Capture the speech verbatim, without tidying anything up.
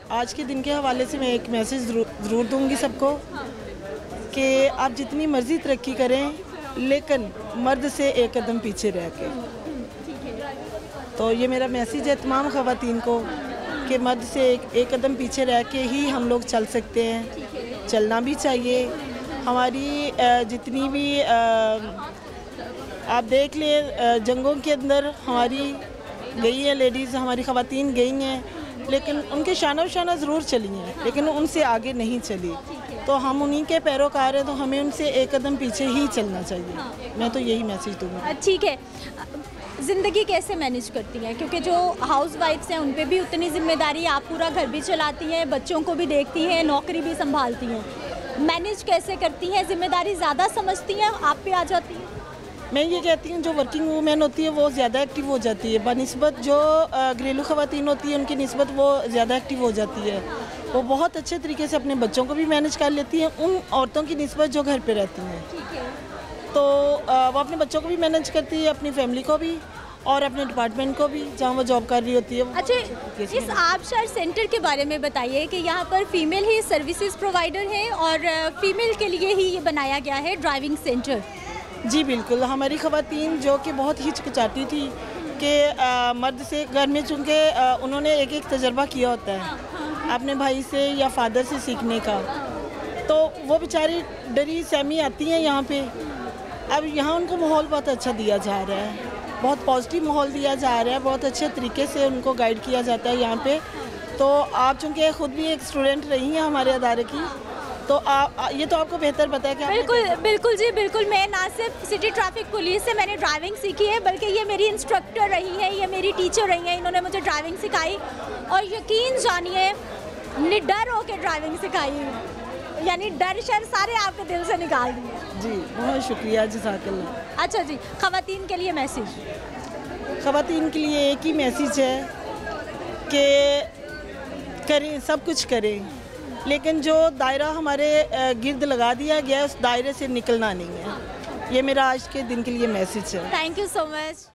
आज के दिन के हवाले से मैं एक मैसेज ज़रूर दूंगी सबको कि आप जितनी मर्ज़ी तरक्की करें लेकिन मर्द से एक कदम पीछे रह के। तो ये मेरा मैसेज है तमाम ख़वातीन को कि मर्द से एक, एक कदम पीछे रह के ही हम लोग चल सकते हैं, चलना भी चाहिए। हमारी जितनी भी आप देख ले जंगों के अंदर हमारी गई है लेडीज़, हमारी ख़वातीन गई हैं, लेकिन उनके शाना शाना ज़रूर चली हैं, लेकिन उनसे आगे नहीं चली। तो हम उन्हीं के पैरोकार हैं, तो हमें उनसे एक कदम पीछे ही चलना चाहिए। मैं तो यही मैसेज दूँगी। ठीक है, ज़िंदगी कैसे मैनेज करती हैं, क्योंकि जो हाउस वाइफ्स हैं उन पे भी उतनी जिम्मेदारी, आप पूरा घर भी चलाती हैं, बच्चों को भी देखती हैं, नौकरी भी संभालती हैं, मैनेज कैसे करती हैं? जिम्मेदारी ज़्यादा समझती हैं, आप पे आ जाती हैं? मैं ये कहती हूँ जो वर्किंग वूमेन होती है वो ज़्यादा एक्टिव हो जाती है बनिस्बत जो घरेलू ख़वातीन होती है उनकी निस्बत वो ज़्यादा एक्टिव हो जाती है। वो बहुत अच्छे तरीके से अपने बच्चों को भी मैनेज कर लेती हैं उन औरतों की निस्बत जो घर पे रहती हैं। तो वो अपने बच्चों को भी मैनेज करती है, अपनी फैमिली को भी और अपने डिपार्टमेंट को भी जहाँ वो जॉब कर रही होती है। अच्छा, इस आबशार सेंटर के बारे में बताइए कि यहाँ पर फीमेल ही सर्विसेज प्रोवाइडर हैं और फीमेल के लिए ही ये बनाया गया है ड्राइविंग सेंटर। जी बिल्कुल, हमारी ख़वातीन जो कि बहुत हिचकिचाती थी कि मर्द से घर में, चूँकि उन्होंने एक एक तजर्बा किया होता है अपने भाई से या फादर से सीखने का, तो वो बेचारी डरी सहमी आती हैं यहाँ पे। अब यहाँ उनको माहौल बहुत अच्छा दिया जा रहा है, बहुत पॉजिटिव माहौल दिया जा रहा है, बहुत अच्छे तरीके से उनको गाइड किया जाता है यहाँ पे। तो आप चूँकि ख़ुद भी एक स्टूडेंट रही हैं हमारे अदारे की, तो आप ये तो आपको बेहतर पता है कि बिल्कुल बिल्कुल जी बिल्कुल। मैं ना सिर्फ सिटी ट्रैफिक पुलिस से मैंने ड्राइविंग सीखी है, बल्कि ये मेरी इंस्ट्रक्टर रही है, ये मेरी टीचर रही हैं, इन्होंने मुझे ड्राइविंग सिखाई और यकीन जानिए निडर होकर ड्राइविंग सिखाई, यानी डर शर सारे आपके दिल से निकाल दिए। जी बहुत शुक्रिया, जज़ाकल्लाह। अच्छा जी, ख़वातीन के लिए मैसेज? ख़वातीन के लिए एक ही मैसेज है कि करें, सब कुछ करें, लेकिन जो दायरा हमारे गिर्द लगा दिया गया है उस दायरे से निकलना नहीं है। ये मेरा आज के दिन के लिए मैसेज है। Thank you so much.